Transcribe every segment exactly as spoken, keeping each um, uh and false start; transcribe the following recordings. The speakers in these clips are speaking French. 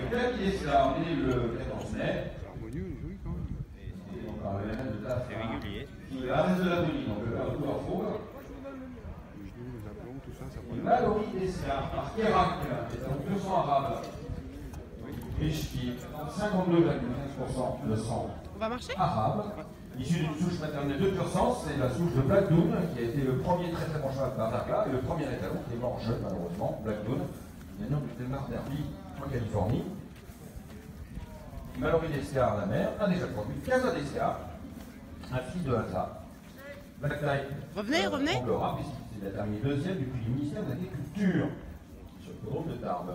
Camille Descartes, né le quatorze mai. Harmonieux, joli quand même. Et donc, par le M de ta C'est régulier. Il reste de la bonne, donc le retour à faux. Les genoux, les aplomb, tout ça, ça Et prend. Mallory Descartes, par Kérak, c'est un deux cents arabe. Riche qui est cinquante-deux virgule quinze pour cent de sang On va marcher arabe, issu d'une souche maternelle de pur sang, c'est la souche de Black Doon, qui a été le premier très très bon cheval par Dakar, et le premier étalon qui est mort jeune malheureusement, Black Doon, gagnant du Delmar Derby en Californie. Mallory Descartes, la mère, a déjà produit Casa Descartes, un fils de Haza. Black Knight. Revenez, euh, revenez. Anglera, puisqu'il a terminé deuxième du prix du ministère de l'Agriculture sur le drôme de Tarbes.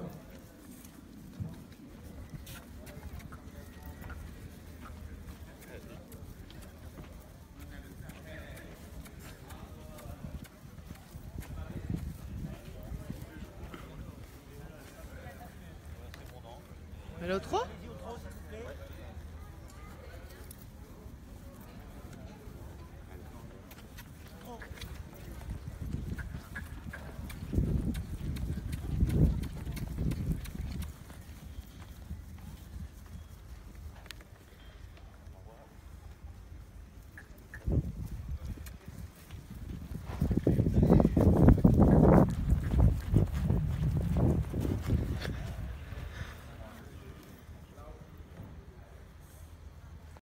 Mais l'autre